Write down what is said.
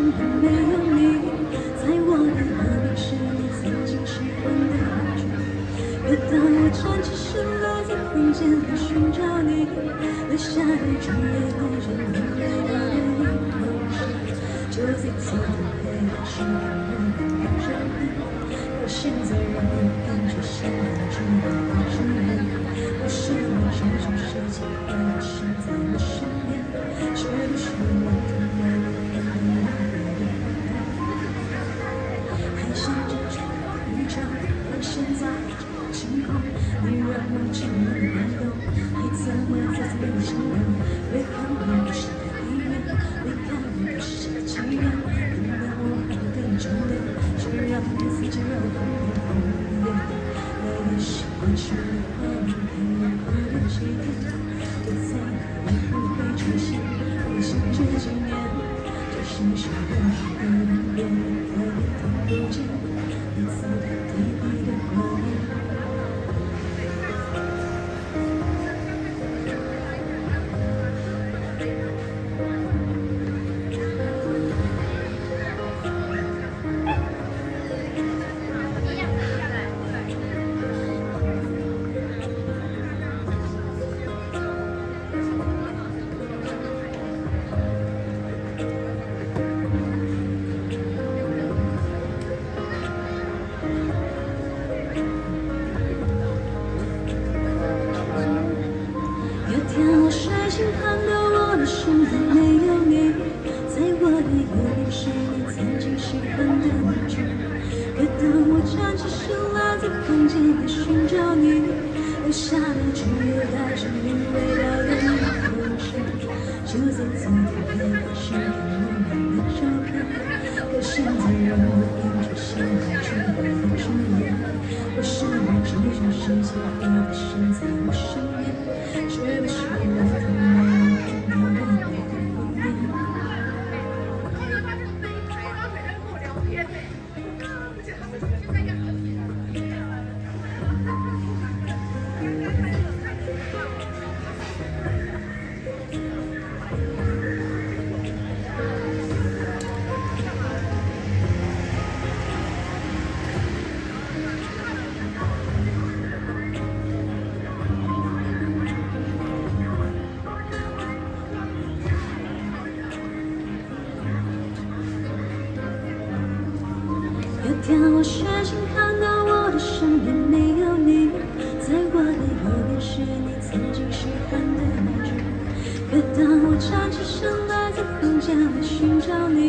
身边没有你，在我的右边是你曾经喜欢的玩具。可当我站起身来，在空间里寻找你，留下的只有那种你味道的一口气。就在昨天黑暗时刻，我的着你，可现在让我感觉像知道的距离。不是我这种事情会发生在我身边，却不是我突然看到我的还想着这宇宙，而现在晴空，你让我只能感动，还怎么再次被你心动？别看我不是太意愿，别看我不是太情愿，原谅我还不跟你争辩，就让你自己让我疯癫。我的习惯是画面陪我过了几天，不在意会不会出现，我想这几年，就像是我的脸变得特别看不见，你走的滴滴的画面。我睡醒看到我的身边没有你，在我的右边是你曾经喜欢的玩具。可当我站起身来，在空间里寻找你，留下的只有带着你味道的一口气。就在昨天黑暗时刻，我们的照片，可现在让我感觉像知道的距离。为什么这种事情会发生在我身边，却不是我突然看到的那个封面？有天我睡醒看到我的身边没有你，在我的右边是你曾经喜欢的玩具。可当我站起身来，在空间里寻找你，